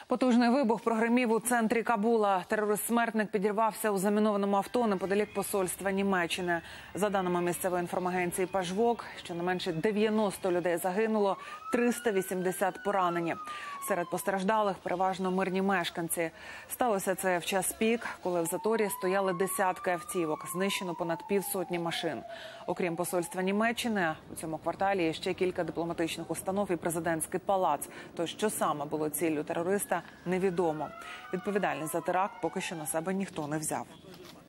Потужний вибух прогримів у центрі Кабула. Терорист-смертник підірвався у замінованому авто неподалік посольства Німеччини. За даними місцевої інформагенції «Пажвок», щонайменше 90 людей загинуло, 380 поранені. Серед постраждалих переважно мирні мешканці. Сталося це в час пік, коли в заторі стояли десятки автівок. Знищено понад півсотні машин. Окрім посольства Німеччини, у цьому кварталі є ще кілька дипломатичних установ і президентський палац. То що саме було ціллю терориста, невідомо. Відповідальність за теракт поки що на себе ніхто не взяв.